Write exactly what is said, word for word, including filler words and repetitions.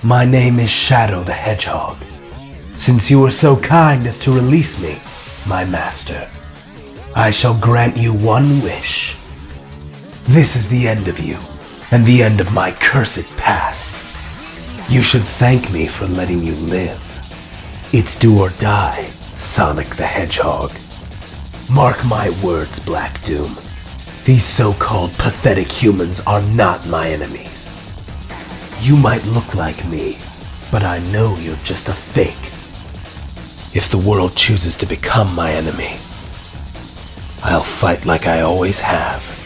My name is Shadow the Hedgehog. Since you were so kind as to release me, my master, I shall grant you one wish. This is the end of you, and the end of my cursed past. You should thank me for letting you live. It's do or die, Sonic the Hedgehog. Mark my words, Black Doom. These so-called pathetic humans are not my enemies. You might look like me, but I know you're just a fake. If the world chooses to become my enemy, I'll fight like I always have.